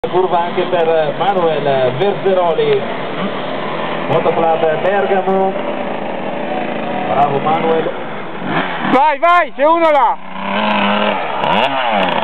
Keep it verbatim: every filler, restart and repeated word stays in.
Curva anche per Manuel Verzeroli, Motoclub Bergamo. Bravo Manuel. Vai, vai, c'è uno là!